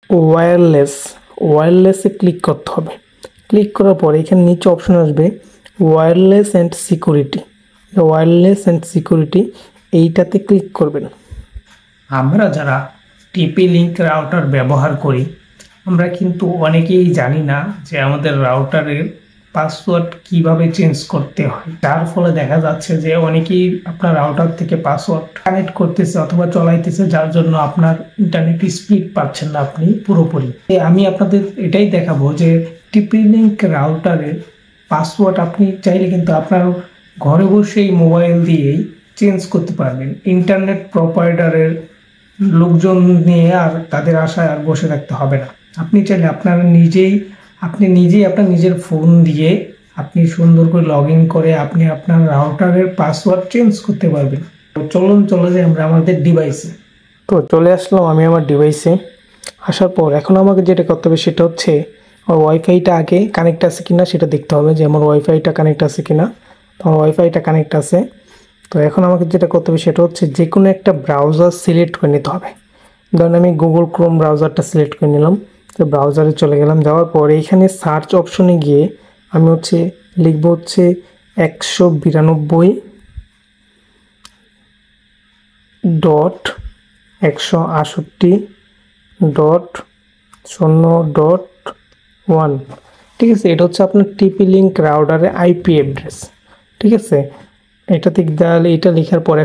ওয়্যারলেসে click করতে হবে। Click করার পর এখানে নিচে অপশন আসবে ওয়্যারলেস অ্যান্ড সিকিউরিটি, এইটাতে ক্লিক করবেন। আমরা যারা টিপি লিঙ্ক রাউটার ব্যবহার করি আমরা কিন্তু অনেকেই জানি না যে আমাদের রাউটারের পাসওয়ার্ড কিভাবে চেঞ্জ করতে হয়। যার ফলে দেখা যাচ্ছে যে অনেকেই আপনার রাউটার থেকে পাসওয়ার্ড কানেক্ট করতেছে অথবা চলাইতেছে, যার জন্য আপনার ইন্টারনেট স্পিড পাচ্ছেন না আপনি পুরোপুরি। আমি আপনাদের এটাই দেখাবো যে টিপি লিঙ্ক রাউটারের পাসওয়ার্ড আপনি চাইলে কিন্তু আপনার ঘরে বসেই মোবাইল দিয়েই চেঞ্জ করতে পারবেন। ইন্টারনেট প্রোভাইডারের লোকজন নিয়ে আর তাদের আশায় আর বসে থাকতে হবে না। আপনি চাইলে আপনি নিজেই আপনার নিজের ফোন দিয়ে আপনি সুন্দর করে লগ ইন করে আপনি আপনার রাউটারের পাসওয়ার্ড চেঞ্জ করতে পারবেন। তো চলে যাই আমরা আমাদের ডিভাইসে। তো চলে আসলাম আমি আমার ডিভাইসে। আসার পর এখন আমাকে যেটা করতে হবে সেটা হচ্ছে আমার ওয়াইফাইটা আগে কানেক্ট আছে কিনা সেটা দেখতে হবে যে আমার ওয়াইফাইটা কানেক্ট আছে কিনা। তো আমার ওয়াইফাইটা কানেক্ট আছে। তো এখন আমাকে যেটা করতে হবে সেটা হচ্ছে যে কোনো একটা ব্রাউজার সিলেক্ট করে নিতে হবে। ধরুন আমি গুগল ক্রোম ব্রাউজারটা সিলেক্ট করে নিলাম। তো ব্রাউজারে চলে গেলাম, যাওয়ার পর এইখানে সার্চ অপশনে গিয়ে আমি লিখব 192.168.0.1। ঠিক আছে, এটা হচ্ছে আপনার টিপি লিঙ্ক রাউটারের আইপি অ্যাড্রেস। ঠিক আছে, এটা লেখার পর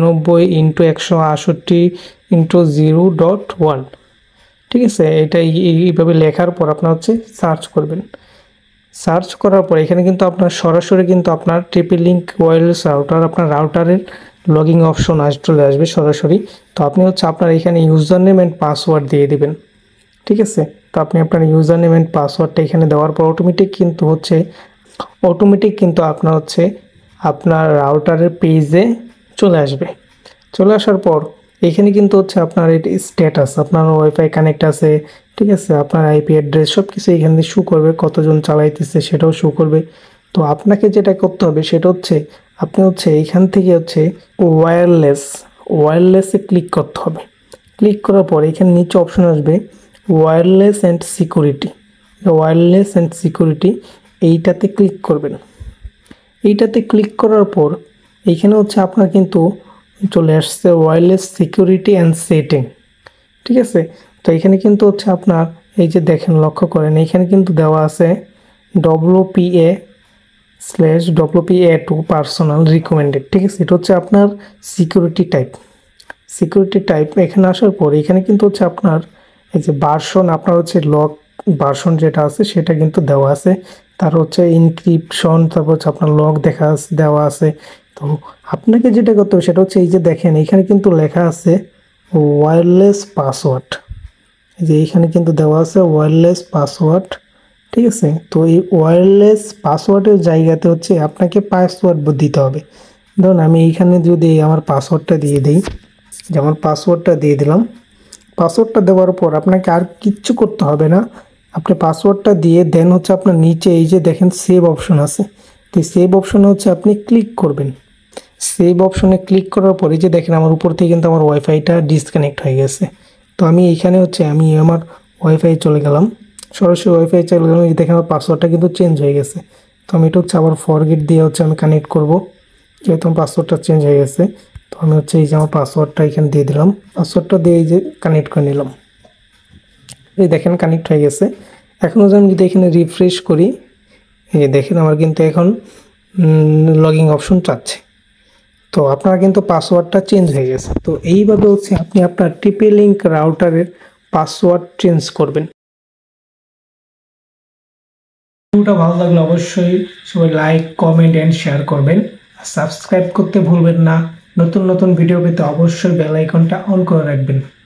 192.168.0.1। ঠিক আছে, এটা এইভাবে লেখার পর আপনার সার্চ করবেন। সার্চ করার পর এখানে কিন্তু আপনার সরাসরি কিন্তু আপনার টিপি লিঙ্ক ওয়্যারলেস রাউটার আপনার রাউটারের লগইন অপশন চলে আসবে সরাসরি। তো আপনি আপনার এখানে ইউজার নেম অ্যান্ড পাসওয়ার্ড দিয়ে দিবেন। ঠিক আছে, তো আপনি আপনার ইউজার নেম অ্যান্ড পাসওয়ার্ডটা এখানে দেওয়ার পর অটোমেটিক কিন্তু আপনার রাউটারের পেজে চলে আসবে। চলে আসার পর এখানে কিন্তু আপনার এটি স্ট্যাটাস, আপনার ওয়াইফাই কানেক্ট আছে। ঠিক আছে, আপনার আইপি অ্যাড্রেস সব কিছু এখান থেকে শো করবে, কতজন চালাইতেছে সেটাও শো করবে। তো আপনাকে যেটা করতে হবে সেটা আপনি এইখান থেকে ওয়্যারলেসে ক্লিক করতে হবে। ক্লিক করার পর এখানে নিচে অপশন আসবে ওয়্যারলেস অ্যান্ড সিকিউরিটি, এইটাতে ক্লিক করবেন। এইটাতে ক্লিক করার পর এইখানে আপনার কিন্তু চলে আসছে ওয়্যারলেস সিকিউরিটি অ্যান্ড সেটিং। ঠিক আছে, তো এখানে কিন্তু আপনার এই যে দেখেন লক্ষ্য করেন এখানে কিন্তু দেওয়া আছে WPA/WPA2 পার্সোনাল রিকমেন্ডেড। ঠিক আছে, এটা আপনার সিকিউরিটি টাইপ। এখানে আসার পর এখানে কিন্তু আপনার এই যে ভার্সন, আপনার লক ভার্সন যেটা আছে সেটা কিন্তু দেওয়া আছে। তার ইনক্রিপশন, তারপর আপনার লক দেওয়া আছে। তো আপনাকে যেটা করতে হবে সেটা এই যে দেখেন এখানে কিন্তু লেখা আছে ওয়্যারলেস পাসওয়ার্ড। এই যে এখানে কিন্তু দেওয়া আছে ওয়্যারলেস পাসওয়ার্ড। ঠিক আছে, তো এই ওয়্যারলেস পাসওয়ার্ডের জায়গাতে আপনাকে পাসওয়ার্ড দিতে হবে। ধরুন আমি এইখানে যদি আমার পাসওয়ার্ডটা দিয়ে দিই, যেমন পাসওয়ার্ডটা দিয়ে দিলাম। পাসওয়ার্ডটা দেওয়ার পর আপনাকে আর কিচ্ছু করতে হবে না। আপনি পাসওয়ার্ডটা দিয়ে দেন আপনার নিচে এই যে দেখেন সেভ অপশন আছে। তো সেভ অপশনে আপনি ক্লিক করবেন। সেভ অপশনে ক্লিক করার পরে যে দেখেন আমার উপর থেকে কিন্তু আমার ওয়াইফাইটা ডিসকানেক্ট হয়ে গেছে। তো আমি এইখানে আমি আমার ওয়াইফাই চলে গেলাম, সরাসরি ওয়াইফাই চলে গেলাম। এই দেখেন আমার পাসওয়ার্ডটা কিন্তু চেঞ্জ হয়ে গেছে। তো আমি এটা আবার ফরগেট দিয়ে আমি কানেক্ট করব, যেহেতু আমার পাসওয়ার্ডটা চেঞ্জ হয়ে গেছে। তো আমি এই যে আমার পাসওয়ার্ডটা এখানে দিয়ে দিলাম, পাসওয়ার্ডটা দিয়ে এই যে কানেক্ট করে নিলাম। এই দেখেন কানেক্ট হয়ে গেছে। এখন আমি যদি এখানে রিফ্রেশ করি, এই যে দেখেন আমার কিন্তু এখন লগইন অপশন চাচ্ছে। তো আপনার কিন্তু পাসওয়ার্ডটা চেঞ্জ হয়ে গেছে। তো এইভাবে আপনি আপনার টিপি লিঙ্ক রাউটারের পাসওয়ার্ড চেঞ্জ করবেন। ভিডিওটা ভালো লাগলে অবশ্যই সবাই লাইক, কমেন্ট এন্ড শেয়ার করবেন। সাবস্ক্রাইব করতে ভুলবেন না। নতুন ভিডিও পেতে অবশ্যই বেল আইকনটা অন করে রাখবেন।